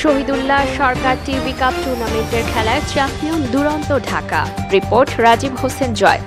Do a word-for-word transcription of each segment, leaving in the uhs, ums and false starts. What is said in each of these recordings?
Shahidullah Sarkar TV cup টুর্নামেন্টের খেলায় champion দুরন্ত ঢাকা। রিপোর্ট রাজীব হোসেন জয়।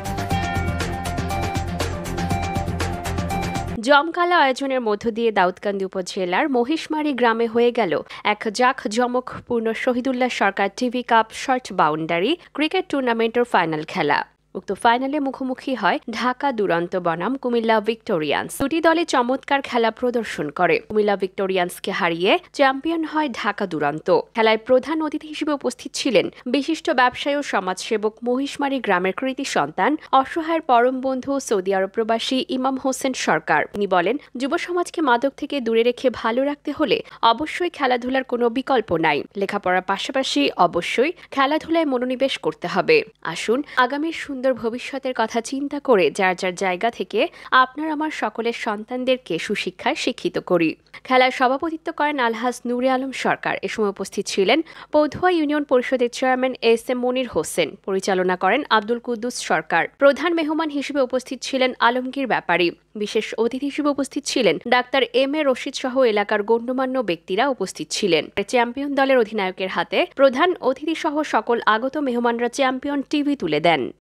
জমকালো আয়োজনের মধ্য দিয়ে দাউদকান্দি উপজেলার মহিষমারী গ্রামে হয়ে গেল এক জাঁকজমকপূর্ণ Shahidullah Sarkar TV cup short boundary cricket টুর্নামেন্টের ফাইনাল খেলা। উক্ত ফাইনালে মুখোমুখি হয় ঢাকা দুরন্ত বনাম কুমিল্লা ভিক্টোরিয়ান্স। দুটি দলে চমৎকার খেলা প্রদর্শন করে কুমিল্লা ভিক্টোরিয়ান্সকে হারিয়ে চ্যাম্পিয়ন হয় ঢাকা দুরন্ত। খেলায় প্রধান অতিথি হিসেবে উপস্থিত ছিলেন বিশিষ্ট ব্যবসায়ী ও সমাজসেবক মহিষমারী গ্রামের কৃতি সন্তান অসহায়ের পরম বন্ধু সৌদি আরব প্রবাসী ইমাম হোসেন সরকার। তিনি বলেন, যুব সমাজকে মাদক থেকে দূরে রেখে ভালো রাখতে হলে অবশ্যই খেলাধুলার কোনো বিকল্প নাই। লেখাপড়ার পাশাপাশি অবশ্যই খেলাধুলায় মনোনিবেশ করতে হবে। আসুন আগামীর সুন্দর ভবিষ্যতের কথা চিন্তা করে যার যার জায়গা থেকে আপনার আমার সকলের সন্তানদেরকে সুশিক্ষায় শিক্ষিত করি। খেলায় সভাপতিত্ব করেন আলহাজ নূরে আলম সরকার। এ সময় উপস্থিত ছিলেন পৌধুয়া ইউনিয়ন পরিষদের chairman S M Monir Hossain. পরিচালনা করেন আব্দুল কুদ্দুস সরকার। প্রধান মেহমান হিসেবে উপস্থিত ছিলেন আলমগীর ব্যাপারী। বিশেষ অতিথি হিসেবে উপস্থিত ছিলেন ডাক্তার এম এ রশিদ সহ এলাকার গণ্যমান্য ব্যক্তিরা উপস্থিত ছিলেন। চ্যাম্পিয়ন দলের অধিনায়কের হাতে প্রধান অতিথি সহ সকল আগত মেহমানরা চ্যাম্পিয়ন টিভি তুলে দেন।